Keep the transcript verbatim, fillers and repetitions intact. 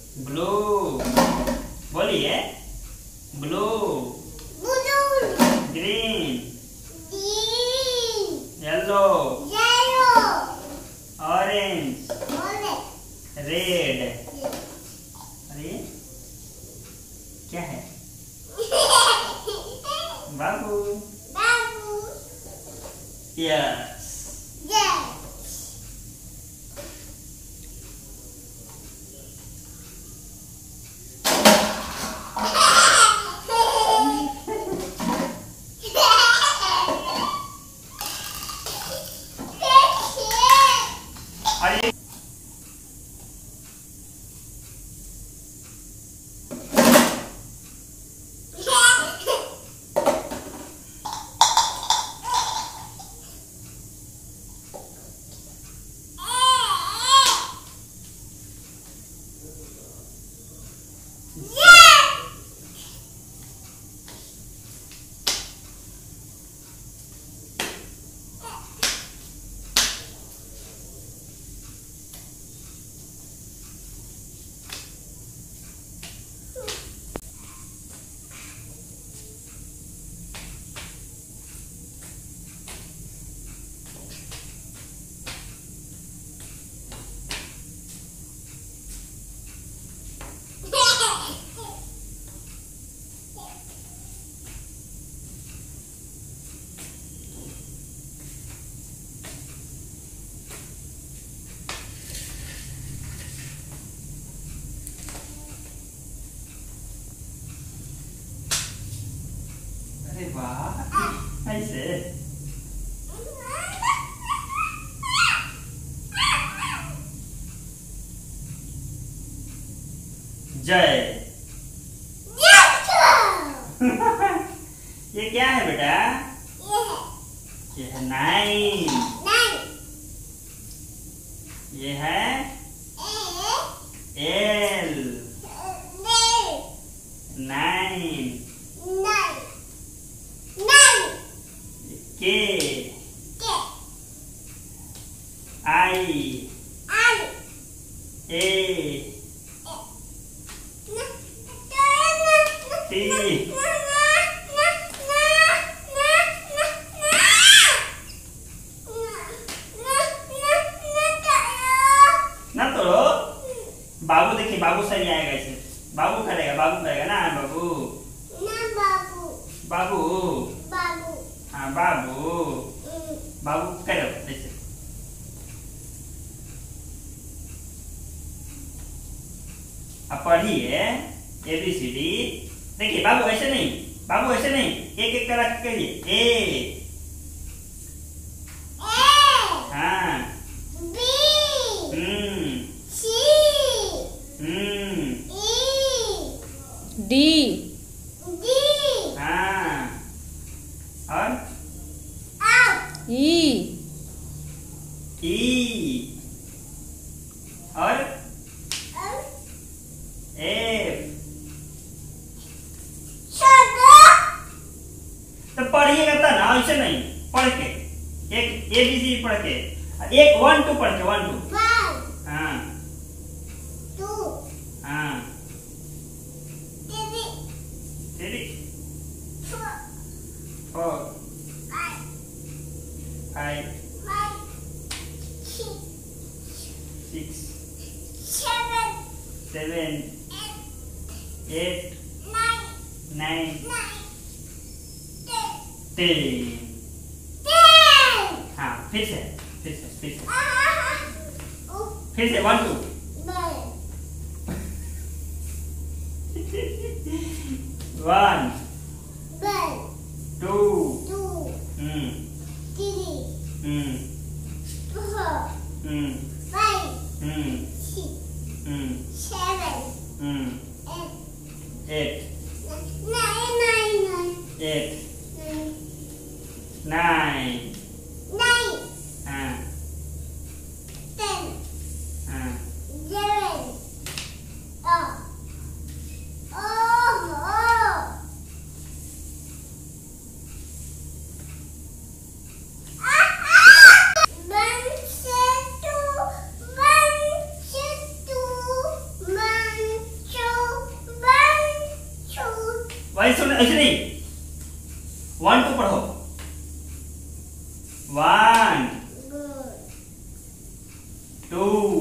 Blue बोलिए। Blue green yellow orange red. अरे क्या है? बाबू यस। वाह ऐसे जय। ये क्या है बेटा? ये है नाइन। ये है एल नाइन। के आई ए टी ना तोड़ो। बाबू देखिए, बाबू सही आएगा इसे। बाबू करेगा, बाबू करेगा ना बाबू ना बाबू बाबू बाबू हाँ बाबू बाबू करो ऐसे। अब पढ़िए ए बी सी डी। देखिए बाबू ऐसे नहीं, बाबू ऐसे नहीं, एक एक कर रख करिए। ए हाँ बी हम्म सी हम्म डी डी हाँ और ई ई और एफ। तो पढ़िएगा तब ना, ऐसे नहीं पढ़ के। एक ए बी सी पढ़ के, एक वन टू पढ़ के। वन टू हाँ हाँ three four five six seven eight nine ten. हाँ फिर से फिर से फिर से फिर से one two one two hmm hmm hmm hmm hmm hmm eight eight nine हाँ हाँ One, ऐसे ऐसे नहीं, वन टू पढ़ो, वन टू